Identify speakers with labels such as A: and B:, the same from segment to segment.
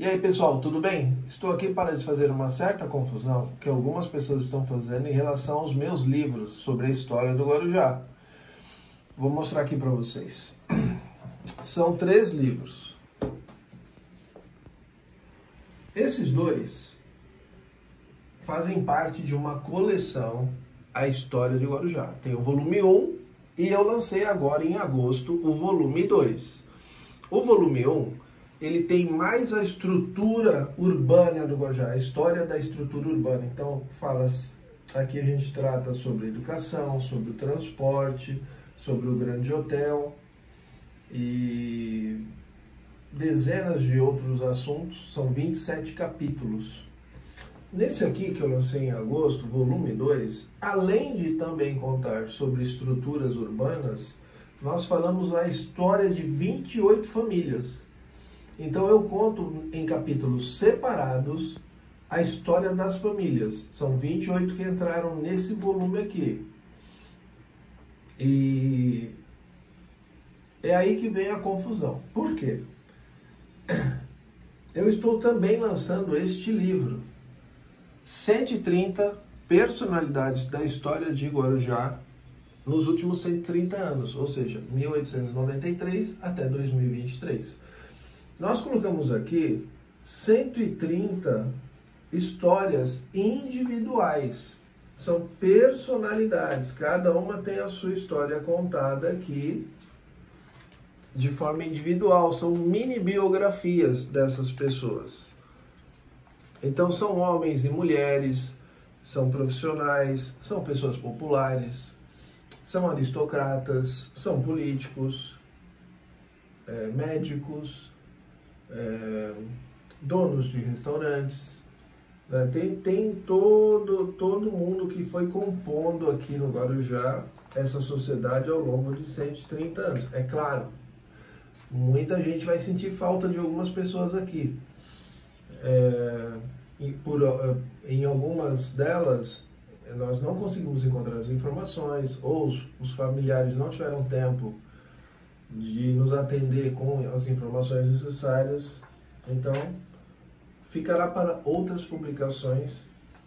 A: E aí pessoal, tudo bem? Estou aqui para desfazer uma certa confusão que algumas pessoas estão fazendo em relação aos meus livros sobre a história do Guarujá. Vou mostrar aqui para vocês. São 3 livros. Esses 2 fazem parte de uma coleção, A História de Guarujá. Tem o volume 1 e eu lancei agora em agosto o volume 2. O volume 1 ele tem mais a estrutura urbana do Guarujá, a história da estrutura urbana. Então, aqui a gente trata sobre educação, sobre o transporte, sobre o grande hotel e dezenas de outros assuntos. São 27 capítulos. Nesse aqui que eu lancei em agosto, volume 2, além de também contar sobre estruturas urbanas, nós falamos da história de 28 famílias. Então eu conto em capítulos separados a história das famílias. São 28 que entraram nesse volume aqui. E é aí que vem a confusão. Por quê? Eu estou também lançando este livro, 130 personalidades da história de Guarujá nos últimos 130 anos, ou seja, 1893 até 2023. Nós colocamos aqui 130 histórias individuais, são personalidades, cada uma tem a sua história contada aqui de forma individual, são mini biografias dessas pessoas. Então são homens e mulheres, são profissionais, são pessoas populares, são aristocratas, são políticos, médicos, donos de restaurantes, né? Tem todo mundo que foi compondo aqui no Guarujá essa sociedade ao longo de 130 anos. É claro, muita gente vai sentir falta de algumas pessoas aqui. Em algumas delas, nós não conseguimos encontrar as informações, ou os familiares não tiveram tempo de nos atender com as informações necessárias. Então, ficará para outras publicações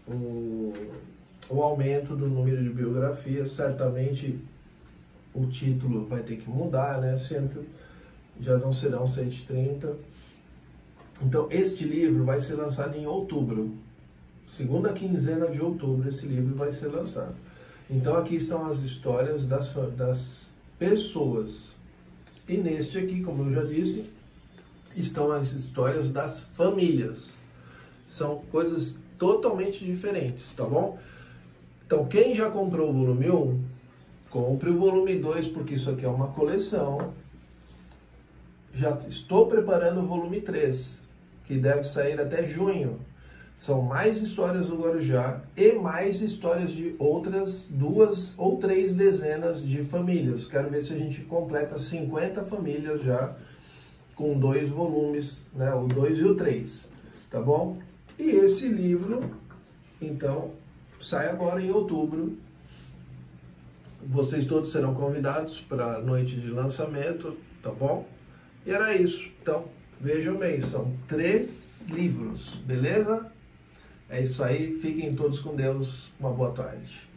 A: o aumento do número de biografias. Certamente o título vai ter que mudar, né? Sendo que já não serão 130. Então, este livro vai ser lançado em outubro. Segunda quinzena de outubro, esse livro vai ser lançado. Então, aqui estão as histórias das pessoas. E neste aqui, como eu já disse, estão as histórias das famílias. São coisas totalmente diferentes, tá bom? Então, quem já comprou o volume 1, compre o volume 2, porque isso aqui é uma coleção. Já estou preparando o volume 3, que deve sair até junho. São mais histórias do Guarujá e mais histórias de outras 2 ou 3 dezenas de famílias. Quero ver se a gente completa 50 famílias já com 2 volumes, né? O 2 e o 3, tá bom? E esse livro, então, sai agora em outubro. Vocês todos serão convidados para a noite de lançamento, tá bom? E era isso. Então, vejam bem, são 3 livros, beleza? É isso aí, fiquem todos com Deus, uma boa tarde.